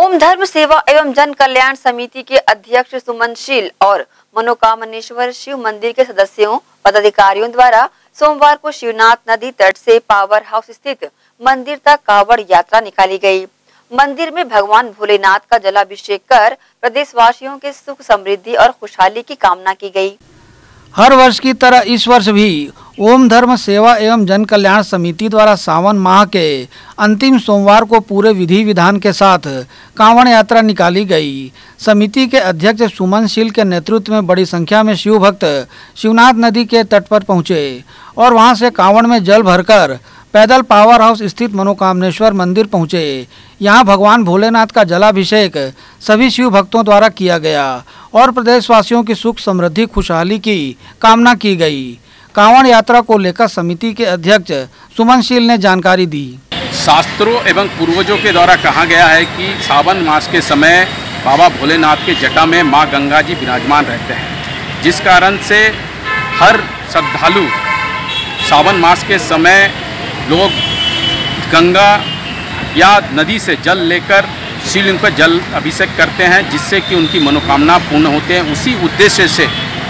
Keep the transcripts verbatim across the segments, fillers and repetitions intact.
ओम धर्म सेवा एवं जन कल्याण समिति के अध्यक्ष सुमनशील और मनोकामनेश्वर शिव मंदिर के सदस्यों पदाधिकारियों द्वारा सोमवार को शिवनाथ नदी तट से पावर हाउस स्थित मंदिर तक कावड़ यात्रा निकाली गई। मंदिर में भगवान भोलेनाथ का जलाभिषेक कर प्रदेशवासियों के सुख समृद्धि और खुशहाली की कामना की गई। हर वर्ष की तरह इस वर्ष भी ओम धर्म सेवा एवं जन कल्याण समिति द्वारा सावन माह के अंतिम सोमवार को पूरे विधि विधान के साथ कांवड़ यात्रा निकाली गई। समिति के अध्यक्ष सुमनशील के नेतृत्व में बड़ी संख्या में शिव भक्त शिवनाथ नदी के तट पर पहुंचे और वहां से कांवड़ में जल भरकर पैदल पावर हाउस स्थित मनोकामनेश्वर मंदिर पहुंचे। यहां भगवान भोलेनाथ का जलाभिषेक सभी शिव भक्तों द्वारा किया गया और प्रदेशवासियों की सुख समृद्धि खुशहाली की कामना की गई। कांवड़ यात्रा को लेकर समिति के अध्यक्ष सुमनशील ने जानकारी दी। शास्त्रों एवं पूर्वजों के द्वारा कहा गया है कि सावन मास के समय बाबा भोलेनाथ के जटा में माँ गंगा जी विराजमान रहते हैं, जिस कारण से हर श्रद्धालु सावन मास के समय लोग गंगा या नदी से जल लेकर शिवलिंग पर जल अभिषेक करते हैं, जिससे कि उनकी मनोकामना पूर्ण होते हैं। उसी उद्देश्य से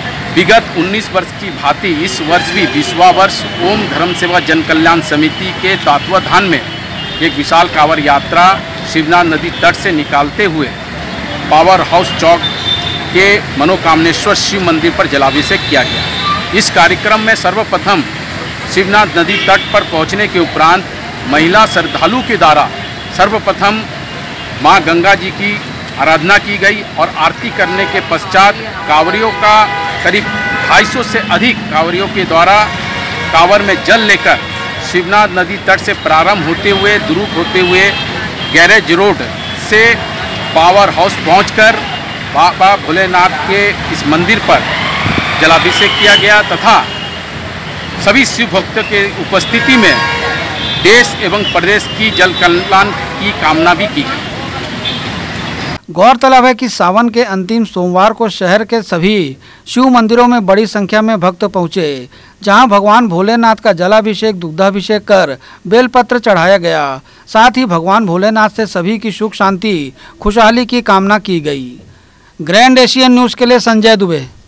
विगत उन्नीस वर्ष की भांति इस वर्ष भी बीसवां वर्ष ओम धर्म सेवा जन कल्याण समिति के तत्वावधान में एक विशाल कांवड़ यात्रा शिवनाथ नदी तट से निकालते हुए पावर हाउस चौक के मनोकामनेश्वर शिव मंदिर पर जलाभिषेक किया गया। इस कार्यक्रम में सर्वप्रथम शिवनाथ नदी तट पर पहुंचने के उपरांत महिला श्रद्धालु के द्वारा सर्वप्रथम मां गंगा जी की आराधना की गई और आरती करने के पश्चात कांवड़ियों का करीब ढाई सौ से अधिक कांवड़ियों के द्वारा कांवड़ में जल लेकर शिवनाथ नदी तट से प्रारंभ होते हुए दुरुप होते हुए गैरेज रोड से पावर हाउस पहुंचकर बाबा भोलेनाथ के इस मंदिर पर जलाभिषेक किया गया तथा सभी शिव भक्तों के उपस्थिति में देश एवं प्रदेश की जल कल्याण की कामना भी की गई। गौरतलब है कि सावन के अंतिम सोमवार को शहर के सभी शिव मंदिरों में बड़ी संख्या में भक्त पहुंचे, जहां भगवान भोलेनाथ का जलाभिषेक दुग्धाभिषेक कर बेलपत्र चढ़ाया गया। साथ ही भगवान भोलेनाथ से सभी की सुख शांति खुशहाली की कामना की गई। ग्रैंड एशियन न्यूज़ के लिए संजय दुबे।